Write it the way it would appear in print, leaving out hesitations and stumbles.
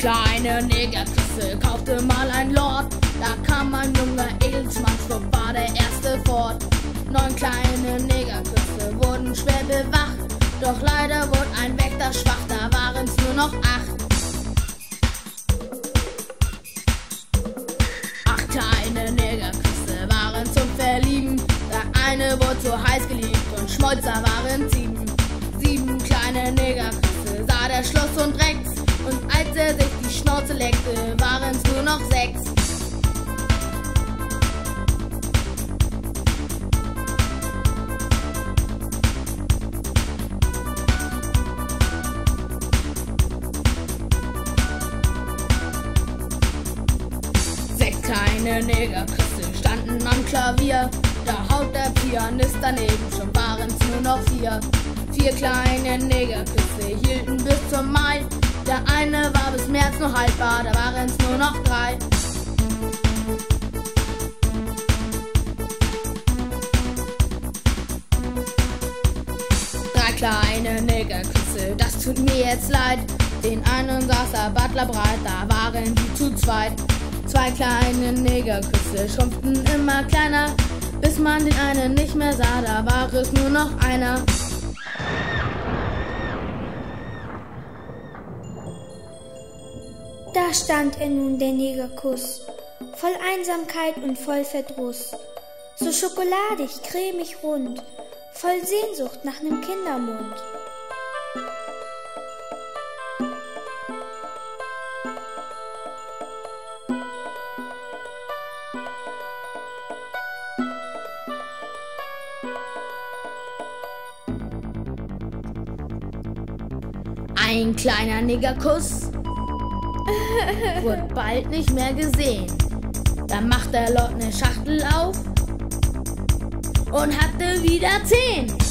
kleine Negerküsse kaufte mal ein Lord. Da kam ein junger Edelsmann, schwupp war der erste fort. 9 kleine Negerküsse wurden schwer bewacht, doch leider wurde ein Wächter schwach, da waren's nur noch 8. 8 kleine Negerküsse waren zum Verlieben, der eine wurde so heiß geliebt und Schmolzer waren 7. 7 kleine Negerküsse sah der Schlosshund Rex, und als er sich die Schnauze leckte, waren's nur noch 6. Kleine Negerküsse standen am Klavier, da haut der Pianist daneben, schon waren's nur noch 4. 4 kleine Negerküsse hielten bis zum Mai, der eine war bis März noch haltbar, da waren's nur noch 3. Drei kleine Negerküsse, das tut mir jetzt leid, den einen saß der Butler breit, da waren die zu zweit. 2 kleine Negerküsse schrumpften immer kleiner, bis man den einen nicht mehr sah, da war es nur noch einer. Da stand er nun, der Negerkuss, voll Einsamkeit und voll Verdruss, so schokoladig, cremig rund, voll Sehnsucht nach nem Kindermund. Ein kleiner Negerkuss wurde bald nicht mehr gesehen. Da macht der Lord ne Schachtel auf und hatte wieder 10.